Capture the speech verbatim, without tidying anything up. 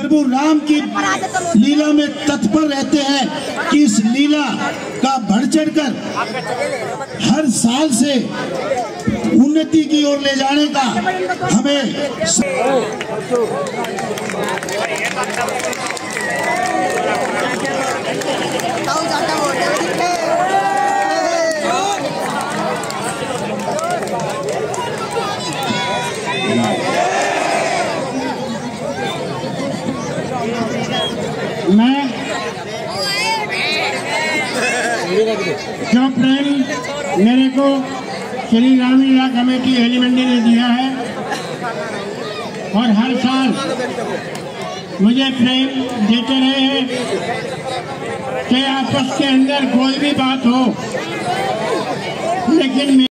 प्रभु राम की लीला में तत्पर रहते हैं कि इस लीला का बढ़ चढ़ कर हर साल से उन्नति की ओर ले जाने का हमें मैं जो प्रेम मेरे को श्री रामलीला कमेटी एलिमेंट्री ने दिया है और हर साल मुझे प्रेम देते रहे हैं कि आपस के अंदर कोई भी बात हो, लेकिन